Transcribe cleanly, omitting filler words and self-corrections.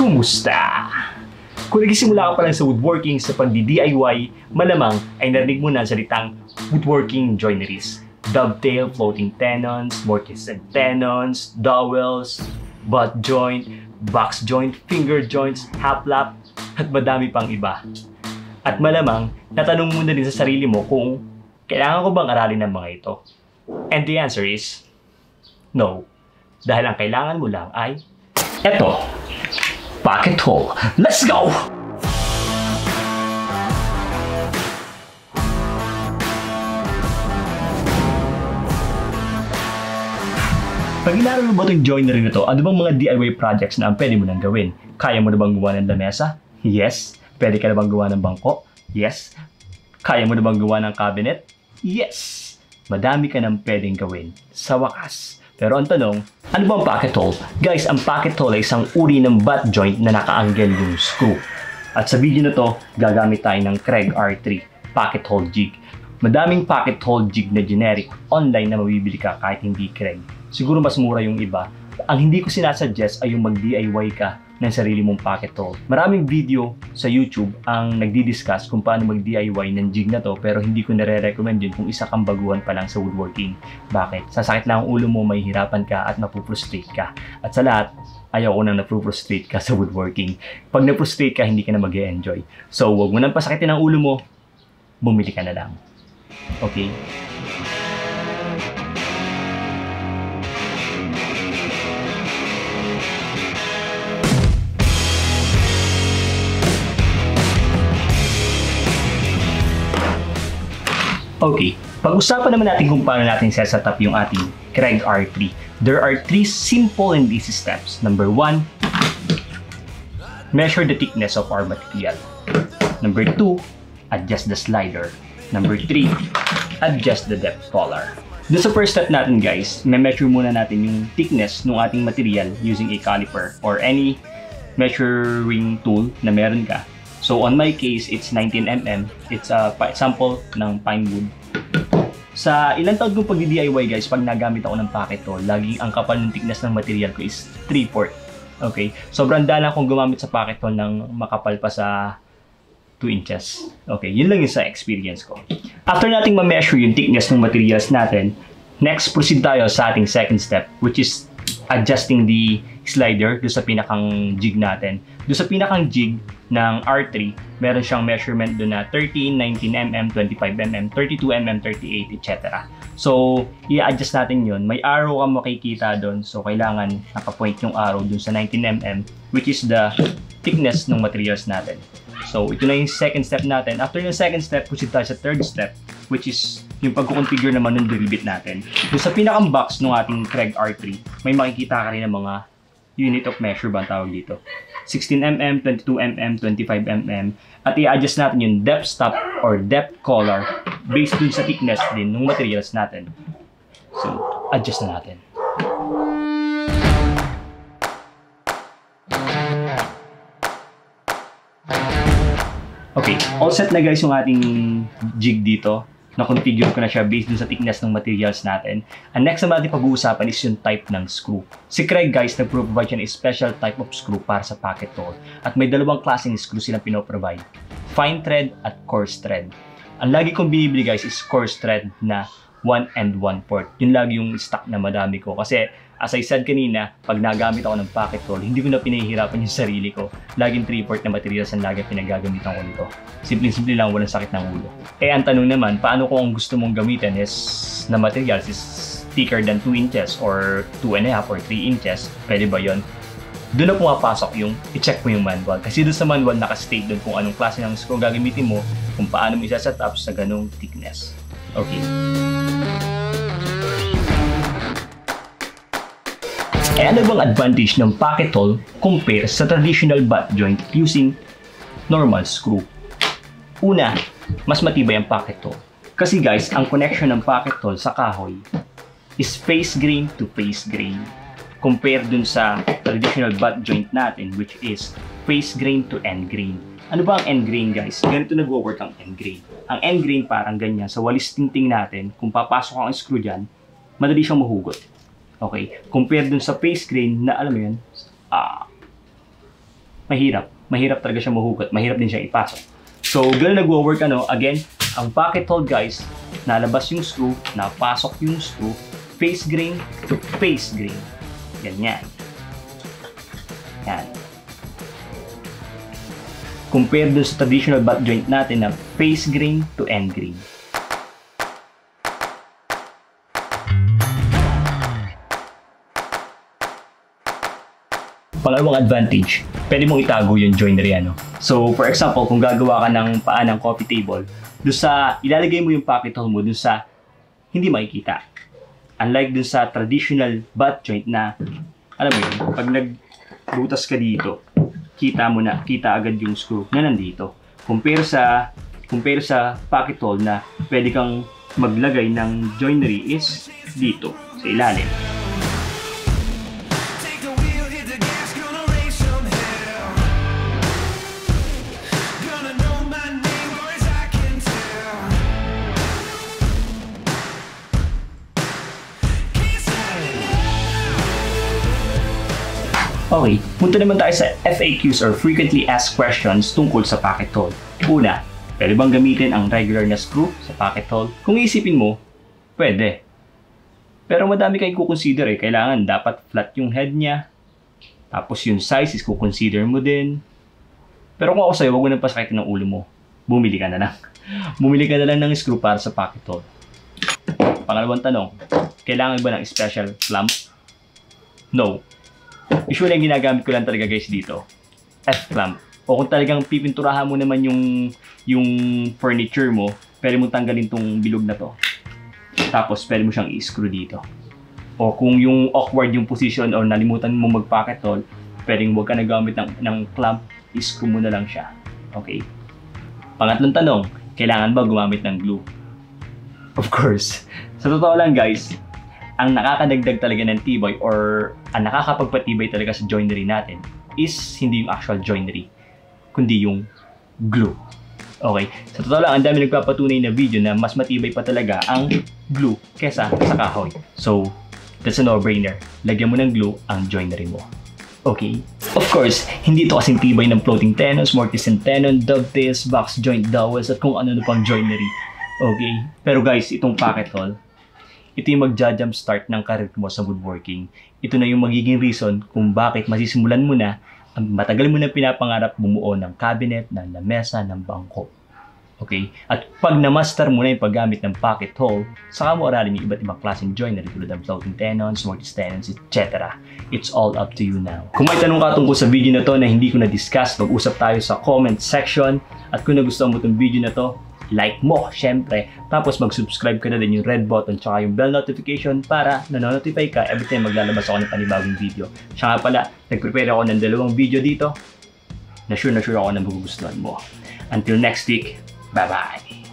Kumusta? Kung nagsisimula ka pa lang sa woodworking sa pagdi-DIY, malamang ay narinig mo na ang salitang woodworking joineries. Dovetail, floating tenons, mortise and tenons, dowels, butt joint, box joint, finger joints, haplap, at madami pang iba. At malamang, natanong mo na din sa sarili mo kung kailangan ko bang aralin ng mga ito? And the answer is no. Dahil ang kailangan mo lang ay eto. Pocket hole. Let's go! Pag inaral mo ba itong joinery na to, ano bang mga DIY projects na ang pwede mo nang gawin? Kaya mo na bang gawa ng lamesa? Yes. Pwede ka na bang gawa ng bangko? Yes. Kaya mo na bang gawa ng cabinet? Yes. Madami ka nang pwedeng gawin sa wakas. Pero ang tanong, ano bang pocket hole? Guys, ang pocket hole ay isang uri ng butt joint na naka-angle yung screw. At sa video na to, gagamit tayo ng Kreg R3 pocket hole jig. Madaming pocket hole jig na generic online na mabibili ka kahit hindi Kreg. Siguro mas mura yung iba. Ang hindi ko sinasuggest ay yung mag-DIY ka ng sarili mong pocket hole. Maraming video sa YouTube ang nagdi-discuss kung paano mag-DIY ng jig na to, pero hindi ko nare-recommend yun kung isa kang baguhan pa lang sa woodworking. Bakit? Sasakit lang ang ulo mo, mahihirapan ka at mapuprostrate ka. At sa lahat, ayaw ko nang napuprostrate ka sa woodworking. Pag naprostrate ka, hindi ka na mag-e-enjoy. So, huwag mo nang pasakitin ang ulo mo, bumili ka na lang. Okay? Okay, pag-usapan naman natin kung paano natin set up yung ating Kreg R3. There are 3 simple and easy steps. Number 1, measure the thickness of our material. Number 2, adjust the slider. Number 3, adjust the depth collar. Doon sa first step natin guys, measure muna natin yung thickness ng ating material using a caliper or any measuring tool na meron ka. So on my case, it's 19mm. It's a sample ng pine wood. Sa ilang taon kong pag-DIY guys, pag nagamit ako ng pocket hole, laging ang kapal ng thickness ng material ko is 3/4. Okay? Sobrang dala akong gumamit sa pocket hole ng makapal pa sa 2 inches. Okay, yun lang yung sa experience ko. After nating ma-measure yung thickness ng materials natin, next proceed tayo sa ating second step, which is adjusting the slider doon sa pinakang jig natin. Doon sa pinakang jig ng R3, meron siyang measurement doon na 13, 19mm, 25mm, 32mm, 38, etc. So, i-adjust natin yun. May arrow kang makikita doon. So, kailangan nakapoint yung arrow doon sa 19mm, which is the thickness ng materials natin. So, ito na yung second step natin. After yung second step, proceed tayo sa third step, which is yung pag-configure naman ng drill bit natin. Doon sa pinakang box ng ating Kreg R3, may makikita ka rin ng mga unit of measure ba ang tawag dito. 16mm, 22mm, 25mm. At i-adjust natin yung depth stop or depth collar based dun sa thickness din ng materials natin. So, adjust na natin. Okay, all set na guys yung ating jig dito. Na-configure ko na siya based dun sa thickness ng materials natin. And next naman natin pag-uusapan is yung type ng screw. Si Kreg guys, nag-provide siya ng special type of screw para sa pocket hole. At may dalawang klaseng screw silang pinoprovide. Fine thread at coarse thread. Ang lagi kong binibili guys is coarse thread na 1 1/4. Yun lagi yung stock na madami ko. Kasi as I said kanina, pag nagamit ako ng pocket hole, hindi ko na pinahihirapan yung sarili ko. Laging 3/4 na materials ang lagi pinagagamitan ko nito. Simple-simple lang, walang sakit ng ulo. Eh, ang tanong naman, paano kung ang gusto mong gamitin is na materials is thicker than 2 inches or 2.5 or 3 inches? Pwede ba yon? Doon na pumapasok yung i-check mo yung manual. Kasi doon sa manual, nakastate doon kung anong klase ng screw gagamitin mo, kung paano mo isa-set up sa ganong thickness. Okay. Eh, ano bang advantage ng pocket hole compare sa traditional butt joint using normal screw? Una, mas matibay ang pocket hole. Kasi guys, ang connection ng pocket hole sa kahoy is face grain to face grain. Compare dun sa traditional butt joint natin, which is face grain to end grain. Ano ba ang end grain guys? Ganito nag-work ang end grain. Ang end grain parang ganyan. Sa walis tingting natin, kung papasok ang screw dyan, madali siyang mahugot. Okay? Compare dun sa face grain na alam mo yun, Mahirap talaga siya mahugot. Mahirap din siya ipasok. So, ganun nagwo-work again, ang pocket hole guys, nalabas yung screw, napasok yung screw, face grain to face grain. Ganyan. Yan. Compare dun sa traditional butt joint natin na face grain to end grain. Pangalawang advantage, pwede mong itago yung joinery So, for example, kung gagawa ka ng paa ng coffee table, doon sa ilalagay mo yung pocket hole mo doon sa hindi makikita. Unlike doon sa traditional butt joint na, alam mo yun, pag nagbutas ka dito, kita agad yung screw na nandito. Compare sa pocket hole na pwede kang maglagay ng joinery is dito, sa ilalim. Okay, punta naman tayo sa FAQs or Frequently Asked Questions tungkol sa pocket hole. Una, pwede bang gamitin ang regular na screw sa pocket hole? Kung iisipin mo, pwede. Pero madami kayong kukonsider Kailangan dapat flat yung head niya. Tapos yung size is kukonsider mo din. Pero kung ako sa'yo, huwag mo nang pasakitin ng ulo mo. Bumili ka na lang. Bumili ka na lang ng screw para sa pocket hole. Pangalawang tanong, kailangan ba ng special clamp? No. Usually, ang ginagamit ko lang talaga guys dito, F-clamp. O kung talagang pipinturahan mo naman yung furniture mo, pwede mo tanggalin tong bilog na to. Tapos, pwede mo siyang i-screw dito. O kung yung awkward yung position o nalimutan mo mag-pocket hole, pwedeng huwag ka nagamit ng clamp, i-screw mo na lang siya. Okay? Pangatlong tanong, kailangan ba gumamit ng glue? Of course. Sa totoo lang guys, ang nakakadagdag talaga ng tibay or ang nakakapagpatibay talaga sa joinery natin is hindi yung actual joinery, kundi yung glue. Okay? Sa totoo lang, ang dami nagpapatunay na video na mas matibay pa talaga ang glue kesa sa kahoy. So, that's a no-brainer. Lagyan mo ng glue ang joinery mo. Okay? Of course, hindi ito kasing tibay ng floating tenons, mortise and tenon, dovetails, box joint dowels, at kung ano pang joinery. Okay? Pero guys, itong pocket hole, ito yung magja-jump start ng career mo sa woodworking. Ito na yung magiging reason kung bakit masisimulan mo na ang matagal mo na pinapangarap bumuo ng cabinet, ng lamesa, ng bangko. Okay? At pag na-master mo na yung paggamit ng pocket hole, saka mo aralin yung iba't ibang klaseng joinery tulad ng floating tenons, mortise tenons, etc. It's all up to you now. Kung may tanong ka tungkol sa video na to na hindi ko na-discuss, mag-usap tayo sa comment section. At kung nagustuhan mo itong video na to, like mo, syempre. Tapos mag-subscribe ka na din yung red button tsaka yung bell notification para nanonotify ka every time maglalabas ako ng panibagong video. Siya nga pala, nag-prepare ako ng 2 video dito na sure ako na magugustuhan mo. Until next week, bye-bye!